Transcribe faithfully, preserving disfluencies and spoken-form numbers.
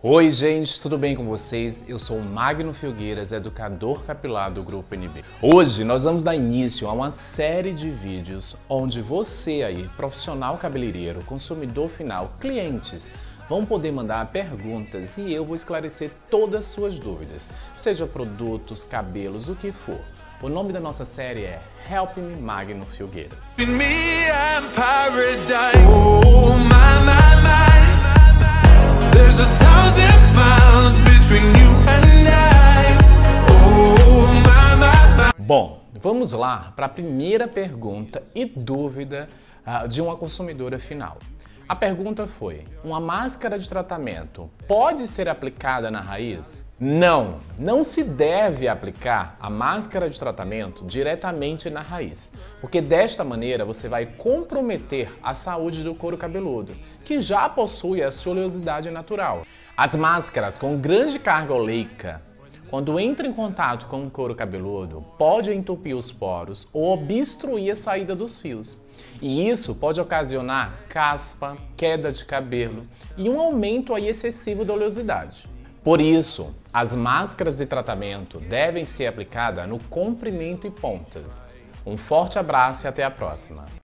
Oi gente, tudo bem com vocês? Eu sou o Magno Filgueiras, educador capilar do Grupo N B. Hoje nós vamos dar início a uma série de vídeos onde você aí, profissional cabeleireiro, consumidor final, clientes, vão poder mandar perguntas e eu vou esclarecer todas as suas dúvidas, seja produtos, cabelos, o que for. O nome da nossa série é Help Me Magno Filgueiras. There's a thousand miles between you and I. Oh, my, my, my. Bom, vamos lá para a primeira pergunta e dúvida uh, de uma consumidora final. A pergunta foi: uma máscara de tratamento pode ser aplicada na raiz? Não, não se deve aplicar a máscara de tratamento diretamente na raiz, porque desta maneira você vai comprometer a saúde do couro cabeludo, que já possui a sua oleosidade natural. As máscaras com grande carga oleica, quando entra em contato com o couro cabeludo, pode entupir os poros ou obstruir a saída dos fios. E isso pode ocasionar caspa, queda de cabelo e um aumento aí excessivo da oleosidade. Por isso, as máscaras de tratamento devem ser aplicadas no comprimento e pontas. Um forte abraço e até a próxima!